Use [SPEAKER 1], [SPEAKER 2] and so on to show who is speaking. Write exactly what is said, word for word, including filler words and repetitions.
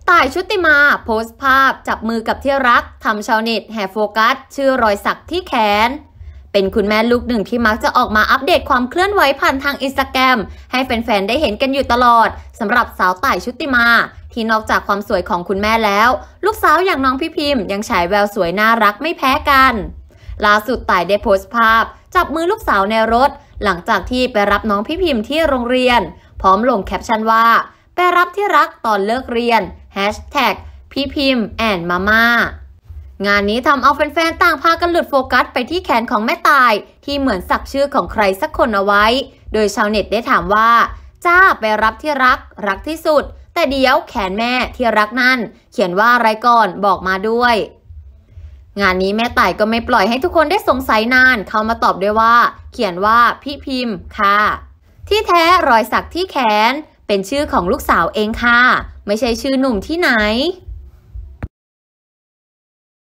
[SPEAKER 1] ต่ายชุติมาโพสต์ภาพจับมือกับที่รักทำชาวเน็ตแห่โฟกัสชื่อรอยสักที่แขนเป็นคุณแม่ลูกหนึ่งที่มักจะออกมาอัปเดตความเคลื่อนไหวผ่านทางอินสตาแกรมให้แฟนๆได้เห็นกันอยู่ตลอดสำหรับสาวต่ายชุติมาที่นอกจากความสวยของคุณแม่แล้วลูกสาวอย่างน้องพี่พิมพ์ยังฉายแววสวยน่ารักไม่แพ้กันล่าสุดต่ายได้โพสต์ภาพจับมือลูกสาวในรถหลังจากที่ไปรับน้องพี่พิมพ์ที่โรงเรียนพร้อมลงแคปชั่นว่าไปรับที่รักตอนเลิกเรียนแฮชแท็กพี่พิมพ์แอนมาม่างานนี้ทำเอาแฟนๆต่างพากันหลุดโฟกัสไปที่แขนของแม่ตายที่เหมือนสักชื่อของใครสักคนเอาไว้โดยชาวเน็ตได้ถามว่าจ้าไปรับที่รักรักที่สุดแต่เดี๋ยวแขนแม่ที่รักนั่นเขียนว่าอะไรก่อนบอกมาด้วยงานนี้แม่ต่ายก็ไม่ปล่อยให้ทุกคนได้สงสัยนานเข้ามาตอบด้วยว่าเขียนว่าพี่พิมพ์ค่ะที่แท้รอยสักที่แขนเป็นชื่อของลูกสาวเองค่ะไม่ใช่ชื่อหนุ่มที่ไหน